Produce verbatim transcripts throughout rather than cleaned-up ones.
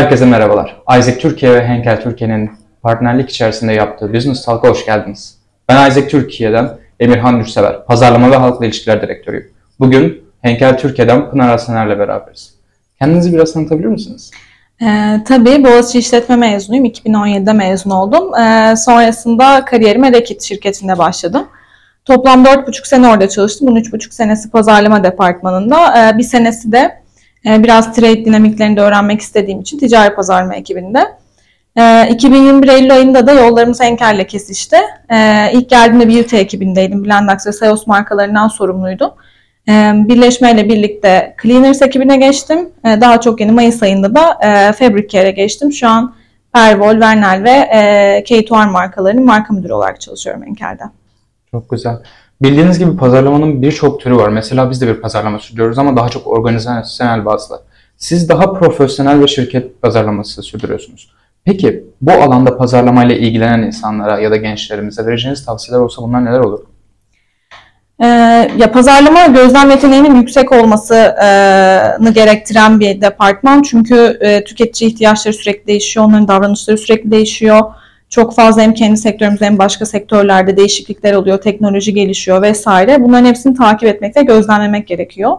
Herkese merhabalar. Isaac Türkiye ve Henkel Türkiye'nin partnerlik içerisinde yaptığı Business Talk'a hoş geldiniz. Ben Isaac Türkiye'den Emirhan Nursever, Pazarlama ve Halkla İlişkiler Direktörüyüm. Bugün Henkel Türkiye'den Pınar Asener'le beraberiz. Kendinizi biraz tanıtabilir misiniz? Ee, tabii Boğaziçi İşletme mezunuyum. iki bin on yedide mezun oldum. Ee, sonrasında kariyerime Rekit şirketinde başladım. Toplam dört buçuk sene orada çalıştım. Bunun üç buçuk senesi pazarlama departmanında. Ee, bir senesi de e, biraz trade dinamiklerini de öğrenmek istediğim için ticari pazarlama ekibinde. Ee, iki bin yirmi bir Eylül ayında da yollarımız Henkel'le kesişti. Ee, ilk geldiğimde Beauty ekibindeydim. Blendax ve Seos markalarından sorumluydum. Birleşmeyle birlikte Cleaners ekibine geçtim. Daha çok yeni Mayıs ayında da Fabric Care'e geçtim. Şu an Perwoll, Vernel ve K iki R markalarının marka müdürü olarak çalışıyorum Henkel'de. Çok güzel. Bildiğiniz gibi pazarlamanın birçok türü var. Mesela biz de bir pazarlama sürdürüyoruz ama daha çok organizasyonel bazlı. Siz daha profesyonel ve şirket pazarlaması sürdürüyorsunuz. Peki bu alanda pazarlamayla ilgilenen insanlara ya da gençlerimize vereceğiniz tavsiyeler olsa bunlar neler olur? Ee, ya pazarlama gözlem yeteneğinin yüksek olmasını gerektiren bir departman. Çünkü e, tüketici ihtiyaçları sürekli değişiyor, onların davranışları sürekli değişiyor. Çok fazla hem kendi sektörümüzde hem başka sektörlerde değişiklikler oluyor, teknoloji gelişiyor vesaire. Bunların hepsini takip etmek ve gözlemlemek gerekiyor.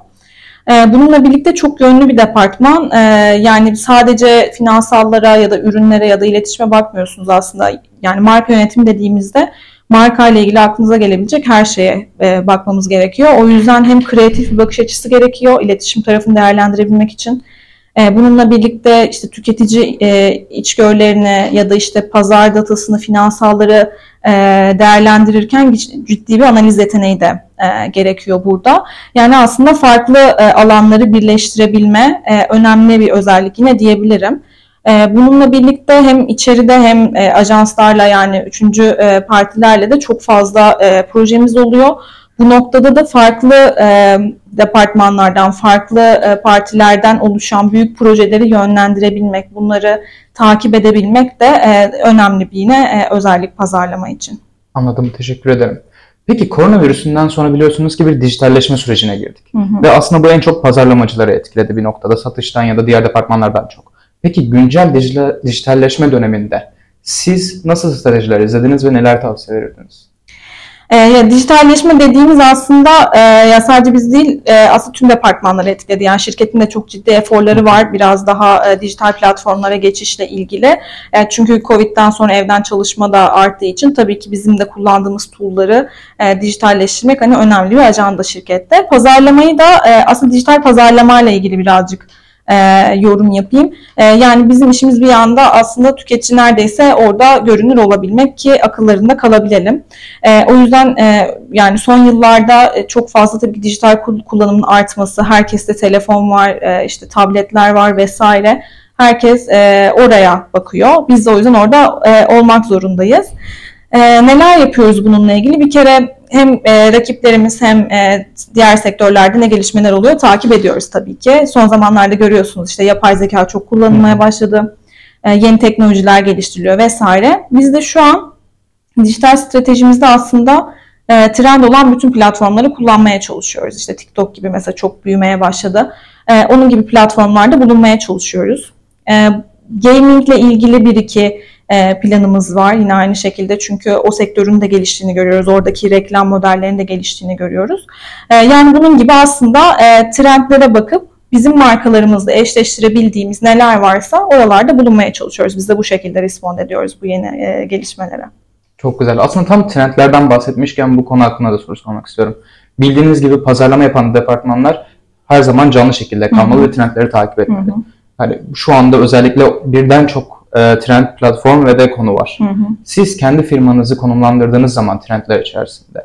E, bununla birlikte çok yönlü bir departman. E, yani sadece finansallara ya da ürünlere ya da iletişime bakmıyorsunuz aslında. Yani marka yönetimi dediğimizde marka ile ilgili aklınıza gelebilecek her şeye e, bakmamız gerekiyor. O yüzden hem kreatif bir bakış açısı gerekiyor iletişim tarafını değerlendirebilmek için. E, bununla birlikte işte tüketici e, içgörülerini ya da işte pazar datasını, finansalları e, değerlendirirken ciddi bir analiz yeteneği de e, gerekiyor burada. Yani aslında farklı e, alanları birleştirebilme e, önemli bir özellik yine diyebilirim. Bununla birlikte hem içeride hem ajanslarla yani üçüncü partilerle de çok fazla projemiz oluyor. Bu noktada da farklı departmanlardan, farklı partilerden oluşan büyük projeleri yönlendirebilmek, bunları takip edebilmek de önemli bir yine özellik pazarlama için. Anladım, teşekkür ederim. Peki koronavirüsünden sonra biliyorsunuz ki bir dijitalleşme sürecine girdik. Hı hı. Ve aslında bu en çok pazarlamacıları etkiledi bir noktada, satıştan ya da diğer departmanlardan çok. Peki güncel dijitalleşme döneminde siz nasıl stratejiler izlediniz ve neler tavsiye verirdiniz? E, ya, dijitalleşme dediğimiz aslında e, ya sadece biz değil e, aslında tüm departmanları etkiledi. Yani şirketin de çok ciddi eforları var biraz daha e, dijital platformlara geçişle ilgili. E, çünkü Covid'den sonra evden çalışma da arttığı için tabii ki bizim de kullandığımız tool'ları e, dijitalleştirmek hani önemli bir ajanda şirkette. Pazarlamayı da e, aslında dijital pazarlamayla ilgili birazcık E, yorum yapayım. E, yani bizim işimiz bir yanda aslında tüketici neredeyse orada görünür olabilmek ki akıllarında kalabilelim. E, o yüzden e, yani son yıllarda çok fazla tabii dijital kullanımın artması, herkeste telefon var, e, işte tabletler var vesaire. Herkes e, oraya bakıyor. Biz de o yüzden orada e, olmak zorundayız. E, neler yapıyoruz bununla ilgili? Bir kere hem e, rakiplerimiz hem e, diğer sektörlerde ne gelişmeler oluyor takip ediyoruz tabii ki. Son zamanlarda görüyorsunuz işte yapay zeka çok kullanılmaya başladı. E, yeni teknolojiler geliştiriliyor vesaire. Biz de şu an dijital stratejimizde aslında e, trend olan bütün platformları kullanmaya çalışıyoruz. İşte TikTok gibi mesela çok büyümeye başladı. E, onun gibi platformlarda bulunmaya çalışıyoruz. E, gaming ile ilgili bir iki planımız var yine aynı şekilde çünkü o sektörün de geliştiğini görüyoruz. Oradaki reklam modellerinin de geliştiğini görüyoruz. Yani bunun gibi aslında trendlere bakıp bizim markalarımızla eşleştirebildiğimiz neler varsa oralarda bulunmaya çalışıyoruz. Biz de bu şekilde respond ediyoruz bu yeni gelişmelere. Çok güzel. Aslında tam trendlerden bahsetmişken bu konu hakkında da soru sormak istiyorum. Bildiğiniz gibi pazarlama yapan departmanlar her zaman canlı şekilde kalmalı Hı-hı. ve trendleri takip etmeli. Yani şu anda özellikle birden çok trend platform ve de konu var. Hı hı. Siz kendi firmanızı konumlandırdığınız zaman trendler içerisinde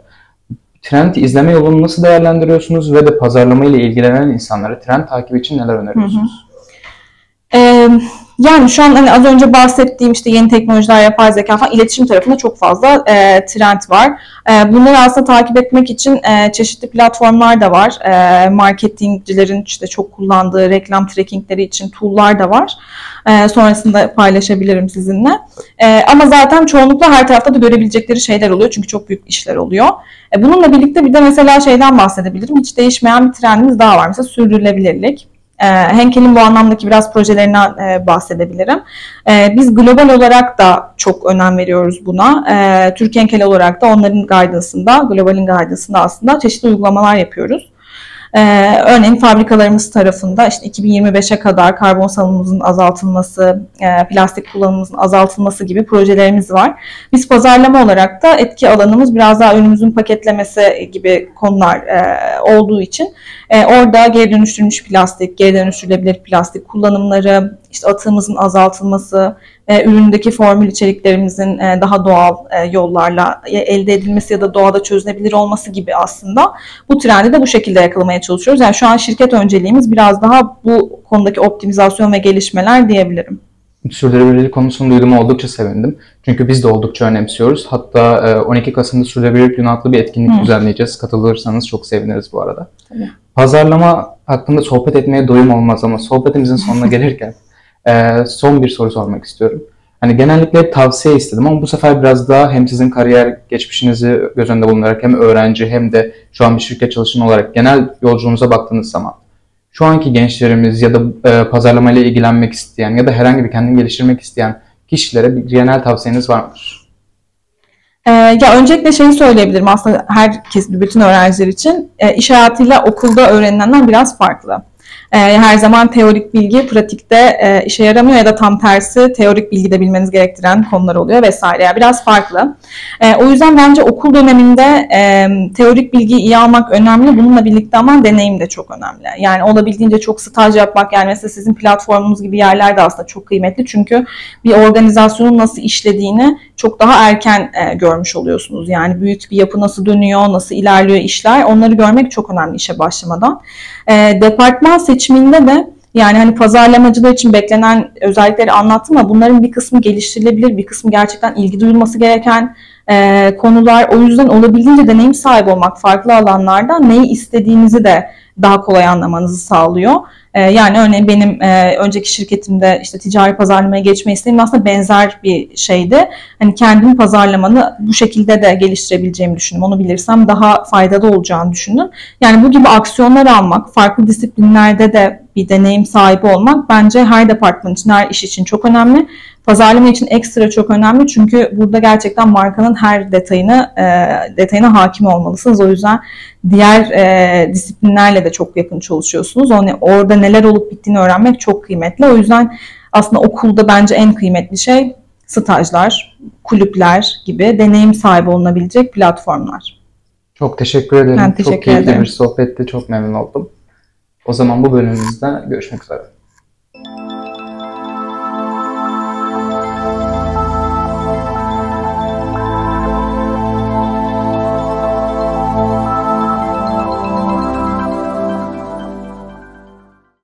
trend izleme yolunu nasıl değerlendiriyorsunuz ve de pazarlama ile ilgilenen insanlara trend takibi için neler öneriyorsunuz? Hı hı. Ee, yani şu an hani az önce bahsettiğim işte yeni teknolojiler, yapay zeka falan iletişim tarafında çok fazla e, trend var. E, bunları aslında takip etmek için e, çeşitli platformlar da var. E, marketingcilerin işte çok kullandığı reklam trackingleri için tool'lar da var. E, sonrasında paylaşabilirim sizinle. E, ama zaten çoğunlukla her tarafta da görebilecekleri şeyler oluyor çünkü çok büyük işler oluyor. E, bununla birlikte bir de mesela şeyden bahsedebilirim. Hiç değişmeyen bir trendimiz daha var. Mesela sürdürülebilirlik. E, Henkel'in bu anlamdaki biraz projelerinden e, bahsedebilirim. E, biz global olarak da çok önem veriyoruz buna. E, Türk Henkel olarak da onların guidance'ında, globalin guidance'ında aslında çeşitli uygulamalar yapıyoruz. Ee, örneğin fabrikalarımız tarafında işte iki bin yirmi beşe kadar karbon salımımızın azaltılması, e, plastik kullanımımızın azaltılması gibi projelerimiz var. Biz pazarlama olarak da etki alanımız biraz daha ürünümüzün paketlemesi gibi konular e, olduğu için e, orada geri dönüştürülmüş plastik, geri dönüştürülebilir plastik kullanımları, işte atığımızın azaltılması, e, üründeki formül içeriklerimizin e, daha doğal e, yollarla elde edilmesi ya da doğada çözünebilir olması gibi aslında bu trendi de bu şekilde yakalamaya çalışıyoruz. Yani şu an şirket önceliğimiz biraz daha bu konudaki optimizasyon ve gelişmeler diyebilirim. Sürdürülebilirlik konusunu duyduğuma oldukça sevindim. Çünkü biz de oldukça önemsiyoruz. Hatta on iki Kasım'da Sürdürülebilirlik Günü adlı bir etkinlik Hı. düzenleyeceğiz. Katılırsanız çok seviniriz bu arada. Tabii. Pazarlama hakkında sohbet etmeye doyum olmaz ama sohbetimizin sonuna gelirken son bir soru sormak istiyorum. Hani genellikle tavsiye istedim ama bu sefer biraz daha hem sizin kariyer geçmişinizi göz önünde bulundurarak hem öğrenci hem de şu an bir şirket çalışanı olarak genel yolculuğunuza baktığınız zaman şu anki gençlerimiz ya da e, pazarlamayla ilgilenmek isteyen ya da herhangi bir kendini geliştirmek isteyen kişilere bir genel tavsiyeniz var mıdır? Ee, ya öncelikle şeyi söyleyebilirim aslında herkes, bütün öğrenciler için e, iş hayatıyla okulda öğrenilenler biraz farklı. Her zaman teorik bilgi pratikte işe yaramıyor ya da tam tersi teorik bilgi de bilmeniz gerektiren konular oluyor vesaire. Yani biraz farklı. O yüzden bence okul döneminde teorik bilgiyi iyi almak önemli. Bununla birlikte ama deneyim de çok önemli. Yani olabildiğince çok staj yapmak, yani mesela sizin platformunuz gibi yerler de aslında çok kıymetli. Çünkü bir organizasyonun nasıl işlediğini çok daha erken görmüş oluyorsunuz. Yani büyük bir yapı nasıl dönüyor, nasıl ilerliyor işler, onları görmek çok önemli işe başlamadan. Departman seçiminde de yani hani pazarlamacılar için beklenen özellikleri anlattım ama bunların bir kısmı geliştirilebilir, bir kısmı gerçekten ilgi duyulması gereken e, konular. O yüzden olabildiğince deneyim sahibi olmak farklı alanlarda neyi istediğinizi de daha kolay anlamanızı sağlıyor. E, yani örneğin benim e, önceki şirketimde işte ticari pazarlamaya geçme isteğim aslında benzer bir şeydi. Hani kendim pazarlamanı bu şekilde de geliştirebileceğimi düşündüm. Onu bilirsem daha faydalı olacağını düşündüm. Yani bu gibi aksiyonlar almak, farklı disiplinlerde de bir deneyim sahibi olmak bence her departman için, her iş için çok önemli. Pazarlama için ekstra çok önemli çünkü burada gerçekten markanın her detayını e, detayına hakim olmalısınız. O yüzden diğer e, disiplinlerle de çok yakın çalışıyorsunuz. Yani orada neler olup bittiğini öğrenmek çok kıymetli. O yüzden aslında okulda bence en kıymetli şey stajlar, kulüpler gibi deneyim sahibi olunabilecek platformlar. Çok teşekkür ederim. Ben teşekkür çok keyifli ederim. bir sohbetti. Çok memnun oldum. O zaman bu bölümümüzde görüşmek üzere.